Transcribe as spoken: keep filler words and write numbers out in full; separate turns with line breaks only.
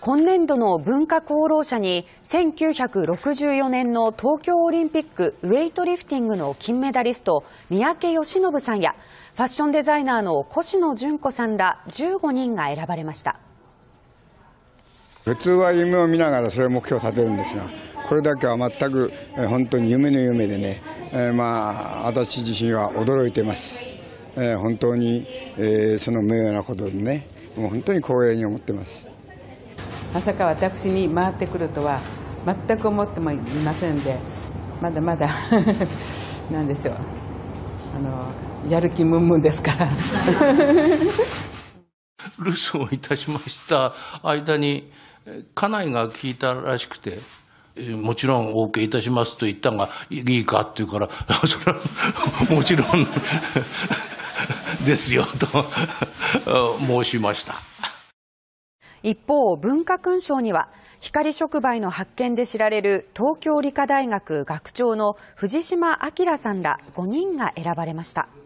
今年度の文化功労者にせんきゅうひゃくろくじゅうよねんの東京オリンピックウェイトリフティングの金メダリスト三宅義信さんやファッションデザイナーの越野純子さんらじゅうごにんが選ばれました。
普通は夢を見ながらそれを目標を立てるんですが、これだけは全く本当に夢の夢でね、えー、まあ私自身は驚いています。えー、本当に、えー、その名誉なことでね、もう本当に光栄に思っています。
まさか私に回ってくるとは全く思ってもいませんで、まだまだなんでしょう、あのやる気ムンムンですから
留守をいたしました間に家内が聞いたらしくて、もちろん オーケー いたしますと言ったがいいかって言うからそれはもちろんですよと申しました。
一方、文化勲章には光触媒の発見で知られる東京理科大学学長の藤島明さんらごにんが選ばれました。